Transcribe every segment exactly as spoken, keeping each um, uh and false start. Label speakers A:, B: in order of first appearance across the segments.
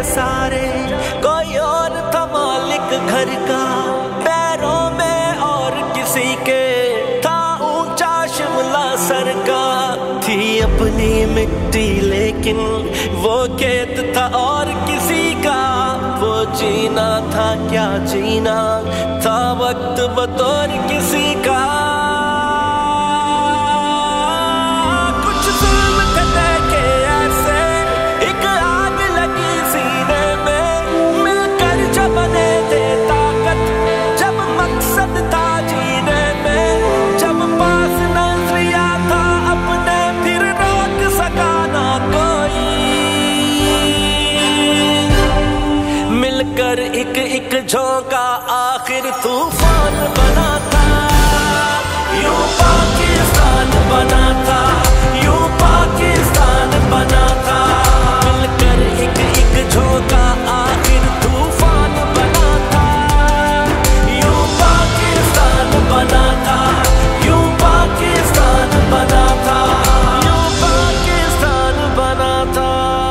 A: सारे, कोई और था मालिक घर का, पैरों में और किसी के था ऊंचा शिमला सर का। थी अपनी मिट्टी लेकिन वो खेत था और किसी का, वो जीना था क्या जीना था वक्त बतौर किसी का। कुछ जुल्म थे देखे ऐसे, एक आग लगी सीने में, मिलकर जब बने थे ताकत, जब मकसद था जीने में, जब पास नजरिया था अपने फिर रोक सका ना कोई। मिलकर एक एक झोंका आखिर तूफान बना था, यूं पाकिस्तान बना था, यूं पाकिस्तान बना था। मिलकर एक एक झोंका आखिर तूफान बना था, यूं पाकिस्तान बना था, यूं पाकिस्तान बना था, यूं पाकिस्तान बना था।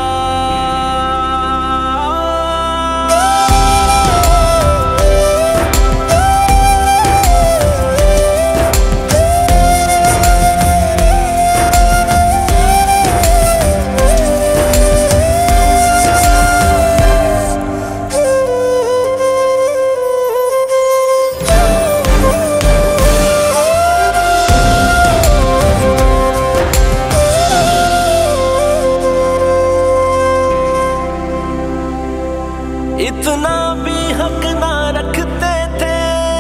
A: इतना भी हक ना रखते थे,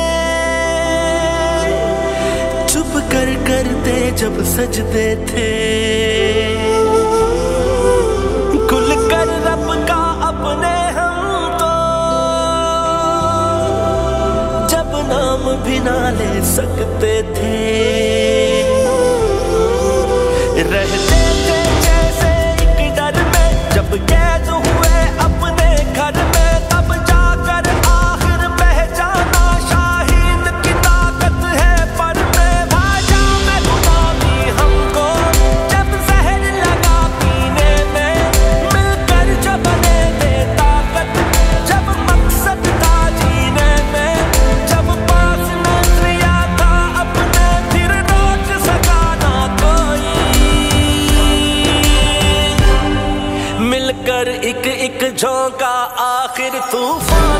A: चुप कर करते जब सजदे थे, खुल कर रब का अपने हम तो जब नाम भी ना ले सकते थे। रहते थे जैसे एक डर में, जब कैद हुए अपने घर में, तब जाकर आखिर पहचाना शाहीन की ताकत है पर में। भाजा में गुलामी हमको जब जहर लगा पीने में, मिलकर जब बने थे ताकत, जब मकसद था जीने में, जब पास नजरिया था अपने फिर रोक सका ना कोई। मिलकर एक एक झोंका आखिर तूफान